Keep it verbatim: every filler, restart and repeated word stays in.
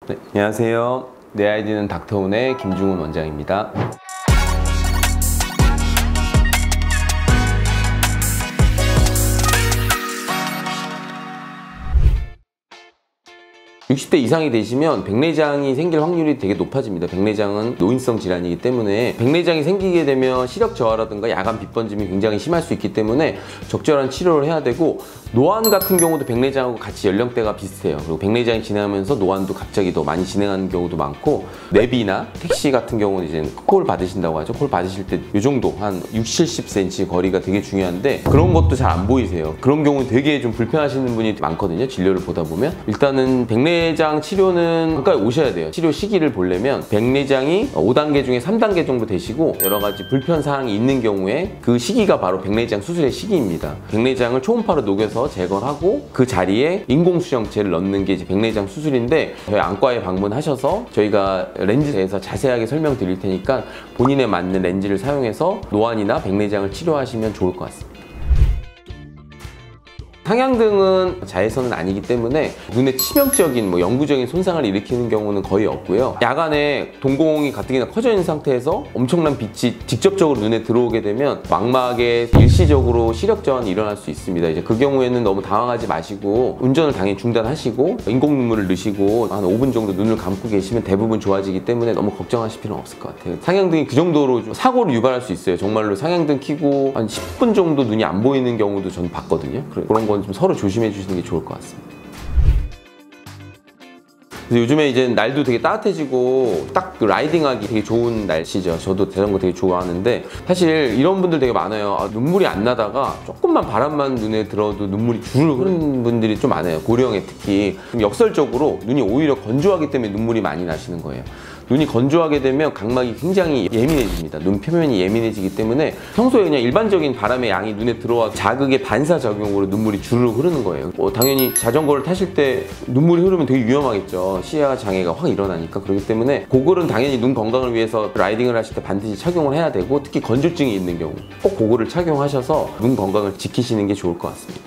네, 안녕하세요. 내 아이디는 닥터운의 김중훈 원장입니다. 육십 대 이상이 되시면 백내장이 생길 확률이 되게 높아집니다. 백내장은 노인성 질환이기 때문에 백내장이 생기게 되면 시력 저하라든가 야간 빛 번짐이 굉장히 심할 수 있기 때문에 적절한 치료를 해야 되고, 노안 같은 경우도 백내장하고 같이 연령대가 비슷해요. 그리고 백내장이 지나면서 노안도 갑자기 더 많이 진행하는 경우도 많고, 내비나 택시 같은 경우는 이제 콜 받으신다고 하죠. 콜 받으실 때 이 정도 한 육십, 칠십 센티미터 거리가 되게 중요한데 그런 것도 잘 안 보이세요. 그런 경우는 되게 좀 불편하시는 분이 많거든요. 진료를 보다 보면 일단은 백내 백내장 치료는 가까이 오셔야 돼요. 치료 시기를 보려면 백내장이 오 단계 중에 삼 단계 정도 되시고 여러 가지 불편 사항이 있는 경우에 그 시기가 바로 백내장 수술의 시기입니다. 백내장을 초음파로 녹여서 제거하고 그 자리에 인공수정체를 넣는 게 이제 백내장 수술인데, 저희 안과에 방문하셔서 저희가 렌즈에 대해서 자세하게 설명드릴 테니까 본인에 맞는 렌즈를 사용해서 노안이나 백내장을 치료하시면 좋을 것 같습니다. 상향등은 자외선은 아니기 때문에 눈에 치명적인 뭐 영구적인 손상을 일으키는 경우는 거의 없고요. 야간에 동공이 가뜩이나 커져 있는 상태에서 엄청난 빛이 직접적으로 눈에 들어오게 되면 망막에 일시적으로 시력 저하는 일어날 수 있습니다. 이제 그 경우에는 너무 당황하지 마시고 운전을 당연히 중단하시고 인공 눈물을 넣으시고 한 오 분 정도 눈을 감고 계시면 대부분 좋아지기 때문에 너무 걱정하실 필요는 없을 것 같아요. 상향등이 그 정도로 좀 사고를 유발할 수 있어요. 정말로 상향등 켜고 한 십 분 정도 눈이 안 보이는 경우도 저는 봤거든요. 그런 건 좀 서로 조심해 주시는 게 좋을 것 같습니다. 그래서 요즘에 이제 날도 되게 따뜻해지고 딱 그 라이딩하기 되게 좋은 날씨죠. 저도 자전거 되게 좋아하는데 사실 이런 분들 되게 많아요. 아, 눈물이 안 나다가 조금만 바람만 눈에 들어도 눈물이 주르륵 흐르는 분들이 좀 많아요. 고령에 특히. 역설적으로 눈이 오히려 건조하기 때문에 눈물이 많이 나시는 거예요. 눈이 건조하게 되면 각막이 굉장히 예민해집니다. 눈 표면이 예민해지기 때문에 평소에 그냥 일반적인 바람의 양이 눈에 들어와 자극의 반사작용으로 눈물이 주르륵 흐르는 거예요. 뭐 당연히 자전거를 타실 때 눈물이 흐르면 되게 위험하겠죠. 시야 장애가 확 일어나니까. 그렇기 때문에 고글은 당연히 눈 건강을 위해서 라이딩을 하실 때 반드시 착용을 해야 되고, 특히 건조증이 있는 경우 꼭 고글을 착용하셔서 눈 건강을 지키시는 게 좋을 것 같습니다.